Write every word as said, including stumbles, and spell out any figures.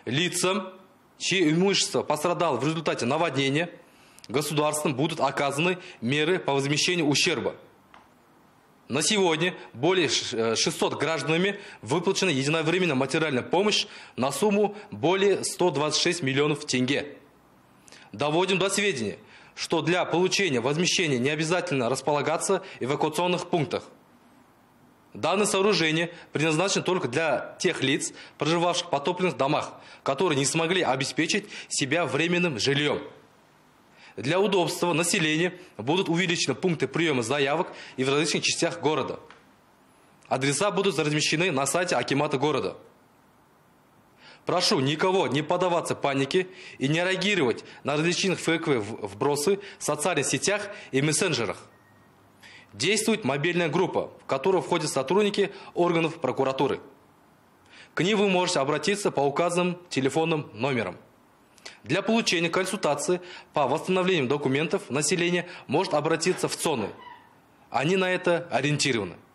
Лицам, чье имущество пострадало в результате наводнения, государством будут оказаны меры по возмещению ущерба. На сегодня более шестисот гражданами выплачена единовременная материальная помощь на сумму более ста двадцати шести миллионов тенге. Доводим до сведения, что для получения возмещения не обязательно располагаться в эвакуационных пунктах. Данное сооружение предназначено только для тех лиц, проживавших в потопленных домах, которые не смогли обеспечить себя временным жильем. Для удобства населения будут увеличены пункты приема заявок и в различных частях города. Адреса будут размещены на сайте акимата города. Прошу никого не поддаваться панике и не реагировать на различных фейковые вбросы в социальных сетях и мессенджерах. Действует мобильная группа, в которую входят сотрудники органов прокуратуры. К ним вы можете обратиться по указанным телефонным номерам. Для получения консультации по восстановлению документов население может обратиться в ЦОНы. Они на это ориентированы.